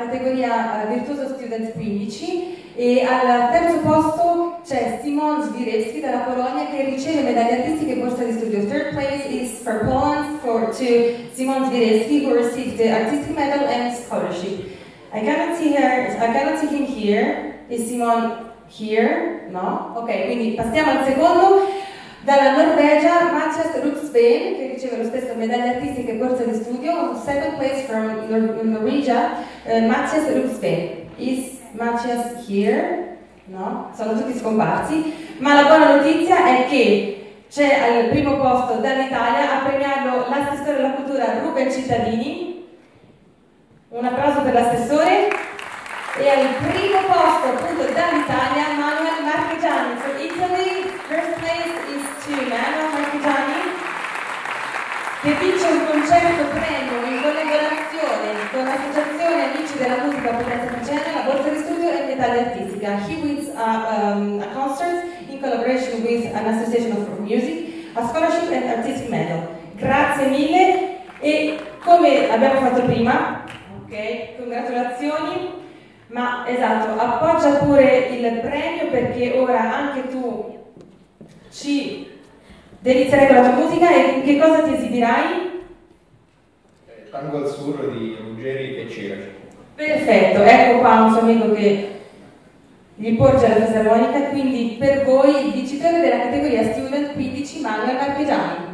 categoria Virtuoso Student 15 e al terzo posto c'è Simon Zbirewski dalla Polonia che riceve medaglie artistiche e borsa di studio. Third place is for Poland to Simon Zbirewski who received the artistic medal and scholarship. I cannot see him here. Is Simon here? No? Ok, quindi passiamo al secondo. Dalla Norvegia, Mathias Rugsveen, che riceve lo stesso medaglia artistica e borsa di studio. Second place from Norvegia, Mathias Rugsveen. Is Mathias here? No? Sono tutti scomparsi. Ma la buona notizia è che c'è al primo posto dall'Italia a premiarlo l'assessore alla cultura Ruben Cittadini. Un applauso per l'assessore. E al primo posto appunto dall'Italia Manuel Marchigiani. From Italy, first place is to Manuel Marchigiani, che vince un concerto premio in collaborazione con l'Associazione Amici della Musica Potenza Picena, la borsa di studio e medaglia artistica. He wins a concert in collaboration with an association of music, a scholarship and artistic medal. Grazie mille e come abbiamo fatto prima, ok, congratulazioni. Ma esatto, appoggia pure il premio perché ora anche tu ci delizierai con la tua musica e che cosa ti esibirai? Tango Azzurro di Ruggeri e Ciraci. Perfetto, ecco qua un suo amico che gli porge la fisarmonica, quindi per voi il vincitore della categoria Student 15 Manuel Marchigiani.